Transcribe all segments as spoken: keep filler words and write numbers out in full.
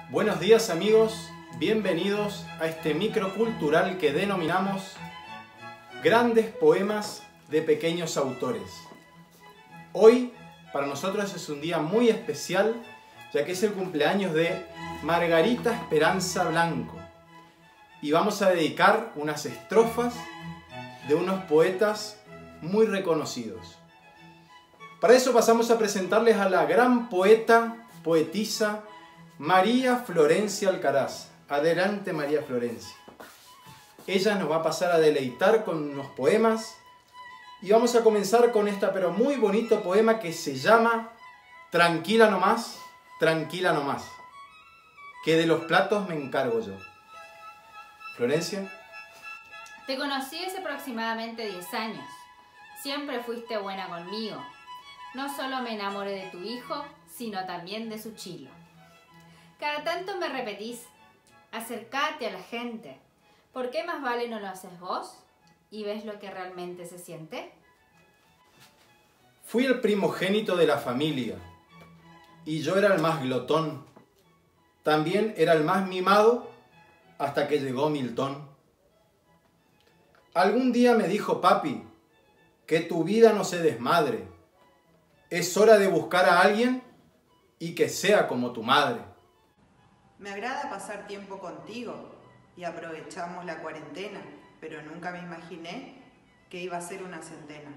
Buenos días amigos, bienvenidos a este microcultural que denominamos Grandes Poemas de Pequeños Autores. Hoy para nosotros es un día muy especial, ya que es el cumpleaños de Margarita Esperanza Blanco. Y vamos a dedicar unas estrofas de unos poetas muy reconocidos. Para eso pasamos a presentarles a la gran poeta, poetisa, María Florencia Alcaraz. Adelante, María Florencia. Ella nos va a pasar a deleitar con unos poemas y vamos a comenzar con esta pero muy bonito poema que se llama Tranquila nomás, tranquila nomás, que de los platos me encargo yo. Florencia. Te conocí hace aproximadamente diez años. Siempre fuiste buena conmigo. No solo me enamoré de tu hijo, sino también de su chilo. Cada tanto me repetís, acércate a la gente. ¿Por qué más vale no lo haces vos? ¿Y ves lo que realmente se siente? Fui el primogénito de la familia, y yo era el más glotón. También era el más mimado, hasta que llegó Milton. Algún día me dijo papi, que tu vida no se desmadre. Es hora de buscar a alguien y que sea como tu madre. Me agrada pasar tiempo contigo y aprovechamos la cuarentena, pero nunca me imaginé que iba a ser una centena.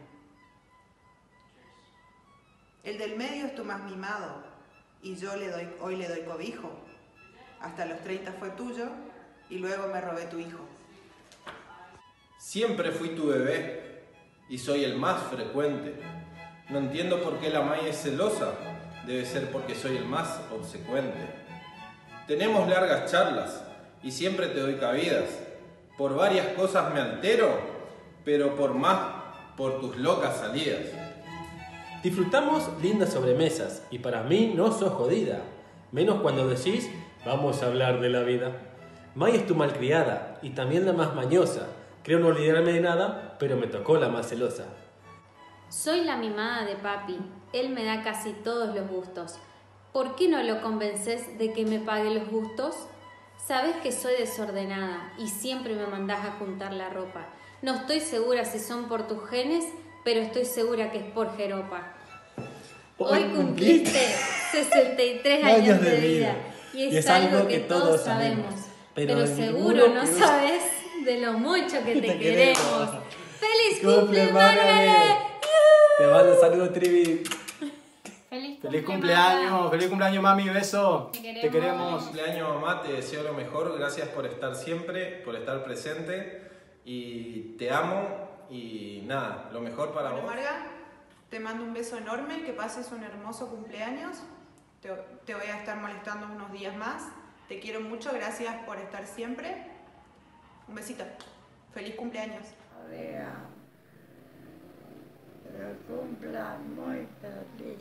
El del medio es tu más mimado y yo le doy, hoy le doy cobijo. Hasta los treinta fue tuyo y luego me robé tu hijo. Siempre fui tu bebé y soy el más frecuente. No entiendo por qué la May es celosa, debe ser porque soy el más obsecuente. Tenemos largas charlas y siempre te doy cabidas. Por varias cosas me altero, pero por más, por tus locas salidas. Disfrutamos lindas sobremesas y para mí no sos jodida, menos cuando decís vamos a hablar de la vida. May es tu malcriada y también la más mañosa. Creo no olvidarme de nada, pero me tocó la más celosa. Soy la mimada de papi, él me da casi todos los gustos. ¿Por qué no lo convences de que me pague los gustos? Sabes que soy desordenada y siempre me mandás a juntar la ropa. No estoy segura si son por tus genes, pero estoy segura que es por jeropa. Hoy cumpliste sesenta y tres años de vida y es, y es algo que todos sabemos, pero, pero seguro no sabes de lo mucho que te, te queremos. queremos. ¡Feliz cumple, Margaret! Te mando saludos, Trivi. Feliz, Feliz cumpleaños, feliz cumpleaños mami, beso. Te queremos. Te queremos. Feliz cumpleaños mamá, te deseo lo mejor, gracias por estar siempre, por estar presente y te amo y nada, lo mejor para Bueno, vos. Marga, te mando un beso enorme, que pases un hermoso cumpleaños. Te, te voy a estar molestando unos días más. Te quiero mucho, gracias por estar siempre. Un besito. Feliz cumpleaños. María, que lo cumplan muy feliz.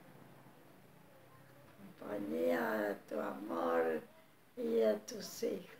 Compañía de tu amor y de tus hijos.